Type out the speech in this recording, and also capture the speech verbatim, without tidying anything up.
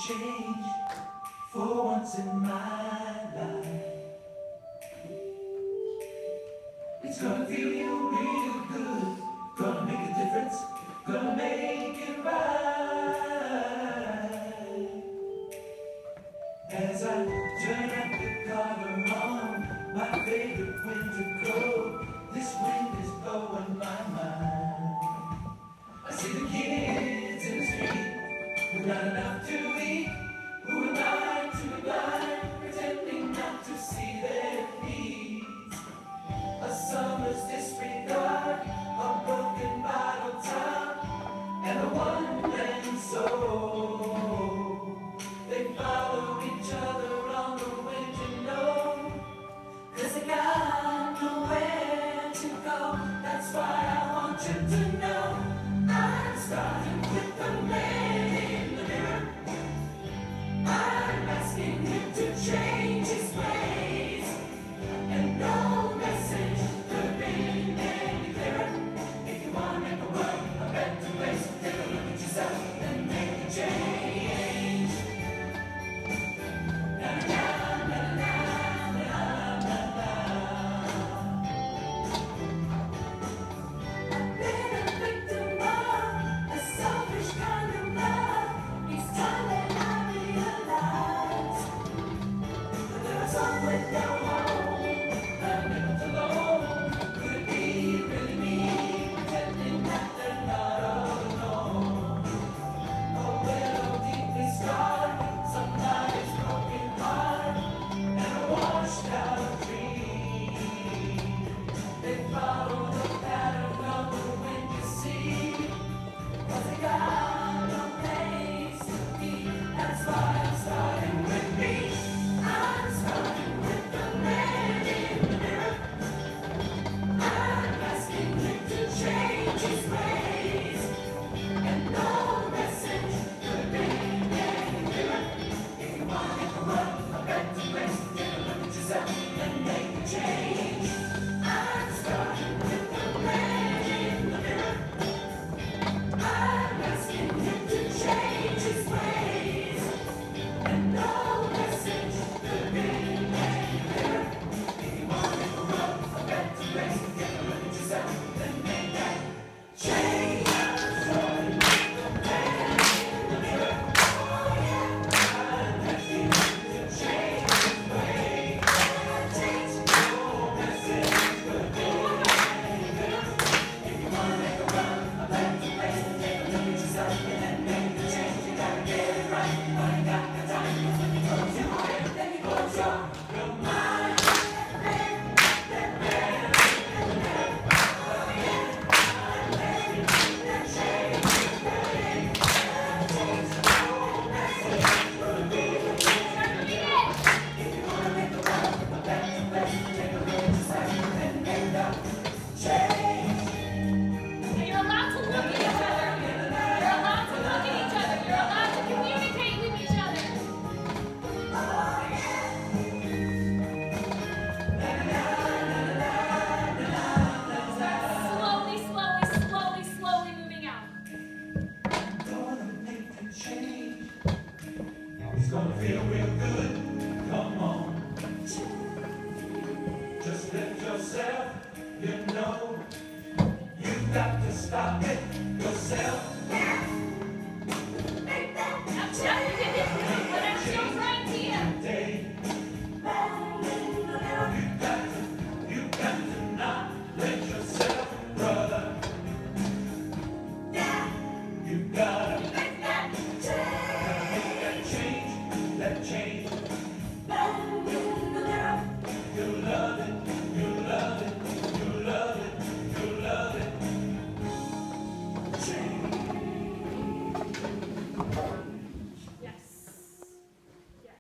change for once in my life. It's gonna feel real good, gonna make a difference, gonna make it right. As I turn up the collar on my favorite winter coat, this wind is blowing my mind. I see the kids in the street with not enough to eat. Who am I to be blind, pretending not to see their needs? A summer's disregard, a broken bottle top, and a one-man soul. They follow each other on the wind, you know, 'cause they got nowhere to go. That's why I want you to know I'm starting with the man in the mirror. I'm asking him to change his ways, and no message could be any clearer. If you want to make the world a better place, take a look at yourself and make a change. Na na na na na na na. I've been a victim of a selfish kind of love. It's time that I realize that there are some with no home, left alone. Could it be really me, pretending that they're not alone? Oh, well, deeply scarred, somebody's broken heart, and a washed out dream. They follow the pattern of the wind, you see, 'cause they got no place to be. That's why I'm starting with me. I'm starting with the man in the mirror. I'm asking him to change his ways, and no message could be any clearer. If you want to make the world a better place, take a look at yourself and make a change. I'm starting with the man in the mirror. I'm asking him to change his ways, and no message could be any clearer. If you want to make the world a better place, take a look at yourself and make that change. I'm starting with the man in the mirror. Oh yeah, I'm asking him to change his ways. Change, no message could be any clearer. If you want to make the world a better place, take a look at yourself and then make the change. You gotta get it right, you ain't got the time. When you close your heart, then you close your, your mind. You're allowed to look at each other. You're allowed to look at each other. You're allowed to communicate with each other. Slowly, slowly, slowly, slowly moving out. Gonna make a change. It's gonna feel real good. Come on. Just lift yourself, you know. You've got to stop it yourself.